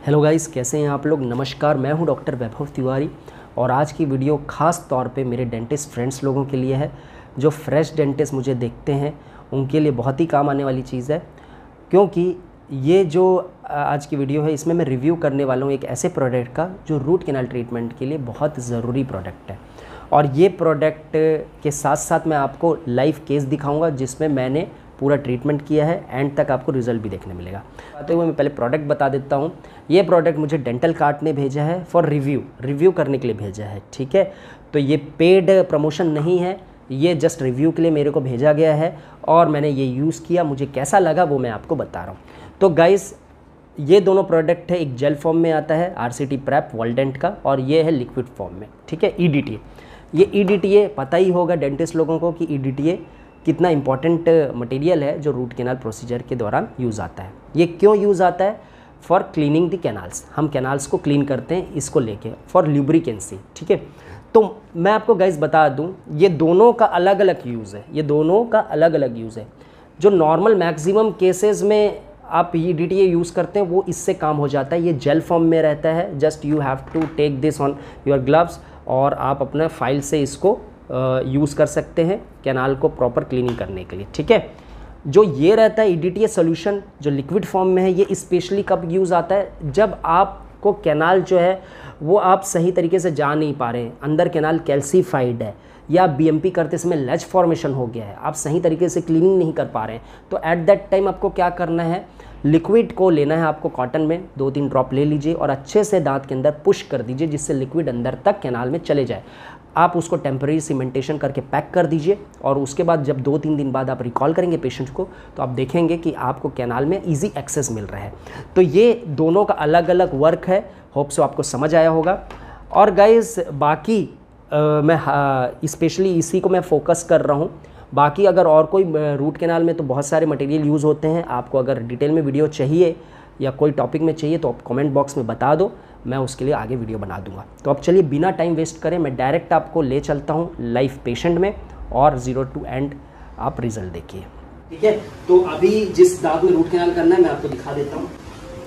Hello guys, कैसे हैं आप लोग। नमस्कार, मैं हूं डॉक्टर वैभव तिवारी और आज की वीडियो ख़ास तौर पे मेरे डेंटिस्ट फ्रेंड्स लोगों के लिए है। जो फ्रेश डेंटिस्ट मुझे देखते हैं उनके लिए बहुत ही काम आने वाली चीज़ है, क्योंकि ये जो आज की वीडियो है इसमें मैं रिव्यू करने वाला हूँ एक ऐसे प्रोडक्ट का जो रूट कैनाल ट्रीटमेंट के लिए बहुत ज़रूरी प्रोडक्ट है। और ये प्रोडक्ट के साथ साथ मैं आपको लाइव केस दिखाऊंगा जिसमें मैंने पूरा ट्रीटमेंट किया है। एंड तक आपको रिजल्ट भी देखने मिलेगा। आते हुए मैं पहले प्रोडक्ट बता देता हूँ। ये प्रोडक्ट मुझे डेंटल कार्ट ने भेजा है फॉर रिव्यू करने के लिए भेजा है, ठीक है। तो ये पेड प्रमोशन नहीं है, ये जस्ट रिव्यू के लिए मेरे को भेजा गया है और मैंने ये यूज़ किया, मुझे कैसा लगा वो मैं आपको बता रहा हूँ। तो गाइस, ये दोनों प्रोडक्ट है, एक जेल फॉर्म में आता है RCT प्रेप वॉल्डेंट का, और ये है लिक्विड फॉर्म में, ठीक है, EDTA। ये EDTA पता ही होगा डेंटिस्ट लोगों को कि EDTA कितना इंपॉर्टेंट मटेरियल है जो रूट कैनाल प्रोसीजर के दौरान यूज़ आता है। ये क्यों यूज़ आता है? फॉर क्लीनिंग द कैनाल्स, हम कैनाल्स को क्लीन करते हैं इसको लेके, फॉर ल्यूब्रिकेंसी, ठीक है। तो मैं आपको गाइस बता दूं, ये दोनों का अलग अलग यूज़ है, ये दोनों का अलग अलग यूज़ है। जो नॉर्मल मैक्सिमम केसेस में आप EDTA यूज़ करते हैं वो इससे काम हो जाता है। ये जेल फॉर्म में रहता है, just you have to take this on your gloves और आप अपना फाइल से इसको यूज़ कर सकते हैं कैनाल को प्रॉपर क्लीनिंग करने के लिए, ठीक है। जो ये रहता है EDTA सोल्यूशन जो लिक्विड फॉर्म में है, ये स्पेशली कब यूज़ आता है? जब आपको कैनाल जो है वो आप सही तरीके से जा नहीं पा रहे हैं, अंदर कैनाल कैल्सीफाइड है या BMP करते समय लेज फॉर्मेशन हो गया है, आप सही तरीके से क्लीनिंग नहीं कर पा रहे हैं, तो एट दैट टाइम आपको क्या करना है, लिक्विड को लेना है आपको, कॉटन में 2-3 ड्रॉप ले लीजिए और अच्छे से दांत के अंदर पुश कर दीजिए जिससे लिक्विड अंदर तक कैनाल में चले जाए। आप उसको टेम्परेरी सीमेंटेशन करके पैक कर दीजिए और उसके बाद जब 2-3 दिन बाद आप रिकॉल करेंगे पेशेंट को तो आप देखेंगे कि आपको कैनाल में इजी एक्सेस मिल रहा है। तो ये दोनों का अलग अलग वर्क है, होप सो आपको समझ आया होगा। और गाइस, बाकी मैं स्पेशली इसी को मैं फोकस कर रहा हूँ। बाकी अगर और कोई रूट कैनाल में तो बहुत सारे मटेरियल यूज़ होते हैं, आपको अगर डिटेल में वीडियो चाहिए या कोई टॉपिक में चाहिए तो आप कमेंट बॉक्स में बता दो, मैं उसके लिए आगे वीडियो बना दूंगा। तो अब चलिए बिना टाइम वेस्ट करें मैं डायरेक्ट आपको ले चलता हूँ लाइव पेशेंट में और 0 to end आप रिजल्ट देखिए, ठीक है। तो अभी जिस दांत में रूट कैनाल करना है मैं आपको दिखा देता हूँ।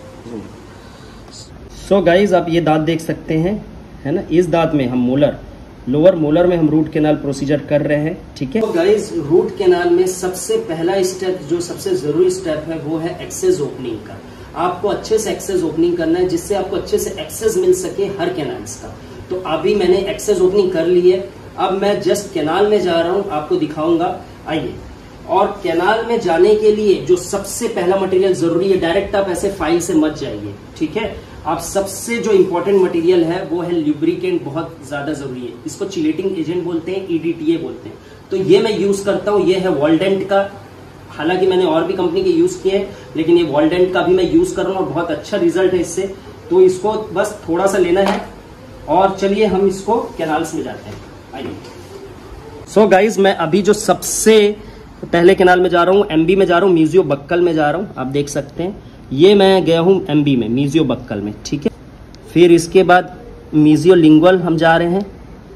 सो गाइज, आप ये दांत देख सकते हैं, है ना। इस दांत में हम मोलर, लोअर मोलर में हम रूट कैनाल प्रोसीजर कर रहे हैं, ठीक है। तो गाइज, रूट कैनाल में सबसे पहला स्टेप, जो सबसे जरूरी स्टेप है वो है एक्सेस ओपनिंग का। आपको अच्छे से एक्सेस ओपनिंग करना है जिससे आपको अच्छे से एक्सेस मिल सके हर कैनाल्स का। तो अभी मैंने एक्सेस ओपनिंग कर ली है, अब मैं जस्ट कैनाल में जा रहा हूं, आपको दिखाऊंगा, आइए। और कैनाल में जाने के लिए जो सबसे पहला मटेरियल जरूरी है, डायरेक्ट आप ऐसे फाइल से मत जाइए, ठीक है। आप सबसे जो इंपॉर्टेंट मटेरियल है वो है ल्यूब्रिकेंट, बहुत ज्यादा जरूरी है। इसको चिलेटिंग एजेंट बोलते हैं, EDTA बोलते हैं। तो ये मैं यूज करता हूँ, ये है वॉल्डेंट का। हालांकि मैंने और भी कंपनी के यूज किए हैं लेकिन ये वॉल्डेंट का भी मैं यूज कर रहा हूँ और बहुत अच्छा रिजल्ट है इससे। तो इसको बस थोड़ा सा लेना है और चलिए हम इसको कैनाल्स में जाते हैं, आइए। सो गाइज, मैं अभी जो सबसे पहले कैनाल में जा रहा हूँ, MB में जा रहा हूँ, मीजियो बक्कल में जा रहा हूँ। आप देख सकते हैं ये मैं गया हूँ MB में, मीजियो बक्कल में, ठीक है। फिर इसके बाद मीजियो लिंगुअल हम जा रहे हैं,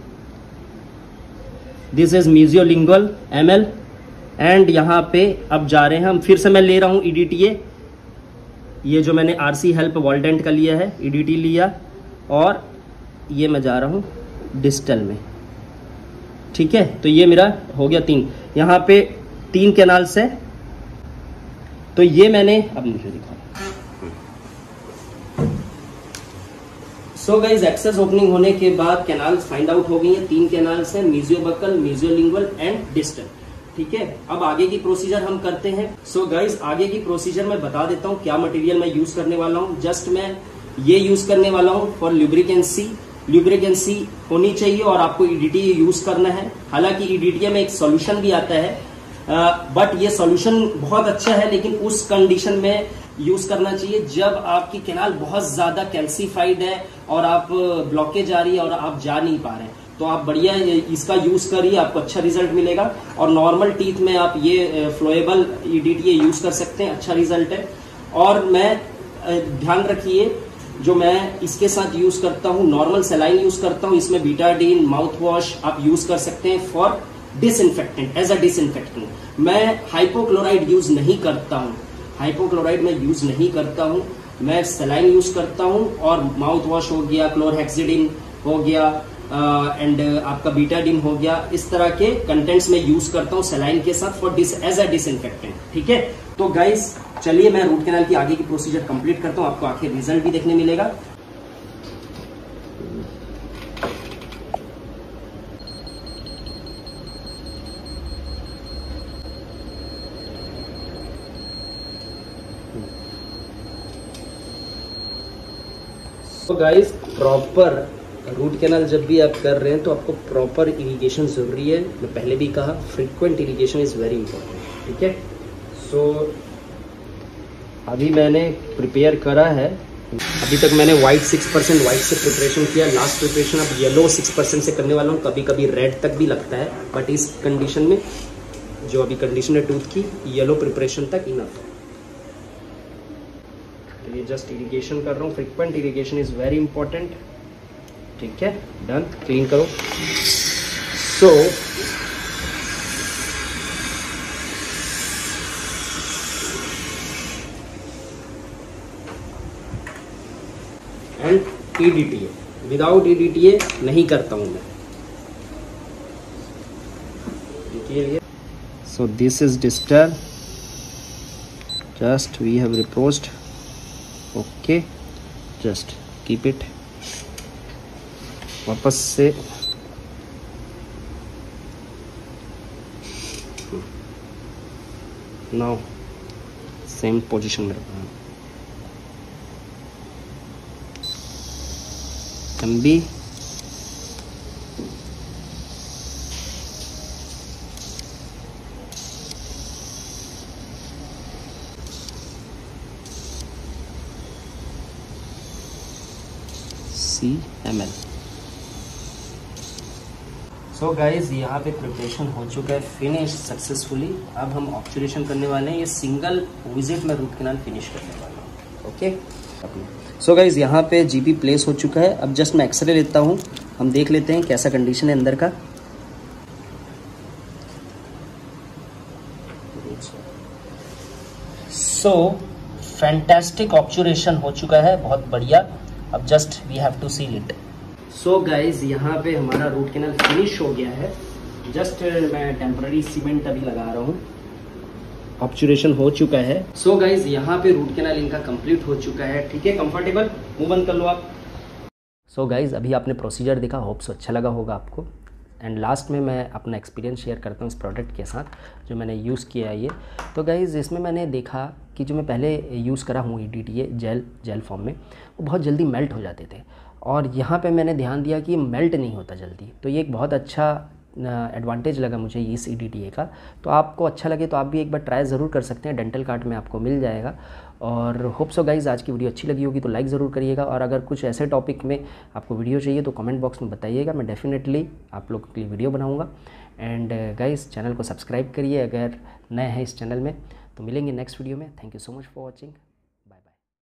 this is mesio lingual ML। And यहाँ पे अब जा रहे हैं हम, फिर से मैं ले रहा हूँ EDTA, ये जो मैंने RC हेल्प वॉल्डेंट का लिया है, EDTA लिया, और ये मैं जा रहा हूँ डिस्टल में, ठीक है। तो ये मेरा हो गया 3, यहाँ पे 3 कैनाल्स है। तो ये मैंने, अब मुझे दिखाओ। सो गाइज, एक्सेस ओपनिंग होने के बाद कैनाल्स फाइंड आउट हो गई है, 3 कैनाल्स है, mesio buccal, mesio lingual and distal, ठीक है। अब आगे की प्रोसीजर हम करते हैं। सो गाइज, आगे की प्रोसीजर मैं बता देता हूँ क्या मटेरियल मैं यूज करने वाला हूँ। जस्ट मैं ये यूज करने वाला हूँ फॉर ल्यूब्रिकेंसी होनी चाहिए और आपको EDTA यूज करना है। हालांकि EDTA में एक सॉल्यूशन भी आता है, बट ये सॉल्यूशन बहुत अच्छा है लेकिन उस कंडीशन में यूज करना चाहिए जब आपकी कैनाल बहुत ज्यादा कैल्सीफाइड है और आप ब्लॉकेज आ रही है और आप जा नहीं पा रहे हैं। तो आप बढ़िया इसका यूज करिए, आपको अच्छा रिजल्ट मिलेगा। और नॉर्मल टीथ में आप ये फ्लोएबल EDTA यूज कर सकते हैं, अच्छा रिजल्ट है। और मैं ध्यान रखिए, जो मैं इसके साथ यूज करता हूँ, नॉर्मल सेलाइन यूज करता हूँ, इसमें बीटाडीन माउथ वॉश आप यूज कर सकते हैं for disinfectant, as a disinfectant. मैं हाइपोक्लोराइड यूज नहीं करता हूँ, हाइपोक्लोराइड मैं यूज नहीं करता हूँ। मैं सलाइन यूज करता हूँ और माउथ वॉश हो गया, क्लोरहेक्सिडिन हो गया एंड आपका बीटाडिन हो गया, इस तरह के कंटेंट्स में यूज करता हूँ सलाइन के साथ फॉर एज अ डिसइंफेक्टेंट। ठीक है, तो गाइस चलिए मैं रूट कैनाल की आगे की प्रोसीजर कंप्लीट करता हूँ, आपको आखिर रिजल्ट भी देखने मिलेगा। तो गाइस प्रॉपर रूट कैनाल जब भी आप कर रहे हैं तो आपको प्रॉपर इरिगेशन ज़रूरी है। मैं पहले भी कहा frequent irrigation is very important. ठीक है, सो अभी मैंने प्रिपेयर करा है, अभी तक मैंने वाइट 6% वाइट से प्रिपरेशन किया, लास्ट प्रिपरेशन अब येलो 6% से करने वाला हूँ, कभी कभी रेड तक भी लगता है, बट इस कंडीशन में जो अभी कंडीशन है टूथ की, येलो प्रिपरेशन तक इनफ है। तो ये जस्ट इरिगेशन कर रहा हूँ, frequent irrigation is very important. ठीक है, डन, क्लीन करो। So and EDTA, without EDTA नहीं करता हूं मैं। देखिए, so this is distal, just we have reposed, okay, just keep it. वापस से नाउ सेम पोजीशन में रखना है। लंबी CML। सो गाइज यहाँ पे प्रिपरेशन हो चुका है फिनिश सक्सेसफुली। अब हम ऑब्जर्वेशन करने वाले हैं, ये सिंगल विजिट में रूट कैनाल फिनिश करने वाला हूँ। ओके, सो गाइज यहाँ पे GP प्लेस हो चुका है। अब जस्ट मैं एक्सरे लेता हूँ, हम देख लेते हैं कैसा कंडीशन है अंदर का। सो फैंटास्टिक ऑब्जर्वेशन हो चुका है, बहुत बढ़िया। अब just we have to seal it. So guys यहाँ पे हमारा रूट कैनाल फिनिश हो गया है। जस्ट मैं टेम्पररी सीमेंट अभी लगा रहा हूँ, ऑब्जर्वेशन हो चुका है। सो गाइज यहाँ पे रूट कैनाल इनका कंप्लीट हो चुका है। ठीक है, कंफर्टेबल, मुंह बंद कर लो आप। सो गाइज अभी आपने प्रोसीजर देखा, होप सो अच्छा लगा होगा आपको। एंड लास्ट में मैं अपना एक्सपीरियंस शेयर करता हूँ इस प्रोडक्ट के साथ जो मैंने यूज़ किया है ये। तो गाइज़ इसमें मैंने देखा कि जो मैं पहले यूज़ करा हूँ EDTA जेल फॉर्म में, वो बहुत जल्दी मेल्ट हो जाते थे, और यहाँ पे मैंने ध्यान दिया कि मेल्ट नहीं होता जल्दी। तो ये एक बहुत अच्छा एडवांटेज लगा मुझे इस EDTA का। तो आपको अच्छा लगे तो आप भी एक बार ट्राई ज़रूर कर सकते हैं, डेंटल कार्ड में आपको मिल जाएगा। और होप सो गाइज़ आज की वीडियो अच्छी लगी होगी तो लाइक ज़रूर करिएगा, और अगर कुछ ऐसे टॉपिक में आपको वीडियो चाहिए तो कमेंट बॉक्स में बताइएगा, मैं डेफिनेटली आप लोगों के लिए वीडियो बनाऊँगा। एंड गाइज़ चैनल को सब्सक्राइब करिए अगर नए हैं इस चैनल में। तो मिलेंगे नेक्स्ट वीडियो में। Thank you so much for watching.